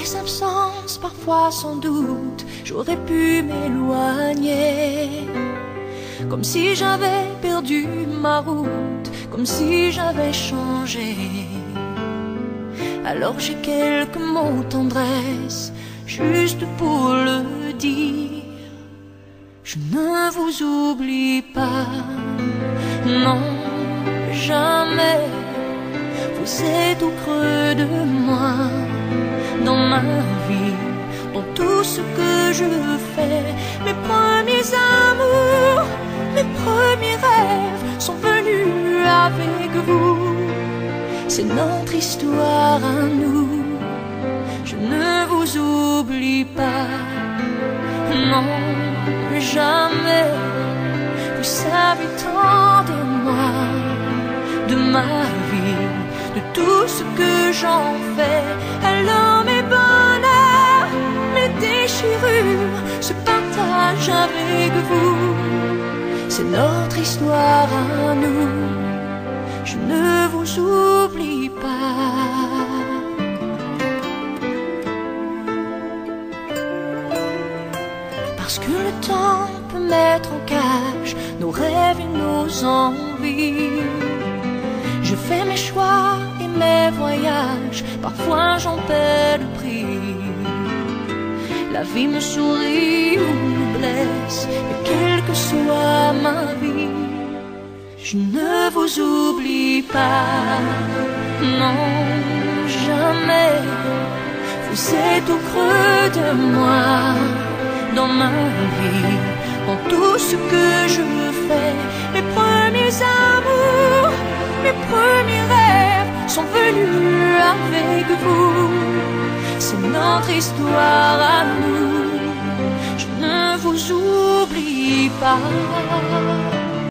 mes absences, parfois sans doute, j'aurais pu m'éloigner. Comme si j'avais perdu ma route, comme si j'avais changé. Alors j'ai quelques mots tendresse, juste pour le dire. Je ne vous oublie pas, non, jamais. Vous êtes au creux de moi, dans ma vie, dans tout ce que je fais. Mes premiers amours, mes premiers rêves sont venus avec vous. C'est notre histoire à nous. Je ne vous oublie pas, non, jamais. Vous savez tant de moi, de ma vie, de tout ce que j'en fais. Alors mes bonheurs, mes déchirures se partagent avec vous. C'est notre histoire à nous. Je ne vous oublie pas. Parce que le temps peut mettre en cage nos rêves et nos envies. Je fais mes choix et mes voyages, parfois j'en paie le prix. La vie me sourit ou me blesse, et quelle que soit ma vie, je ne vous oublie pas, non, jamais. Vous êtes au creux de moi, dans ma vie, dans tout ce que je fais. Mes premiers amours, mes premiers rêves sont venus avec vous. C'est notre histoire à nous. Je ne vous oublie pas.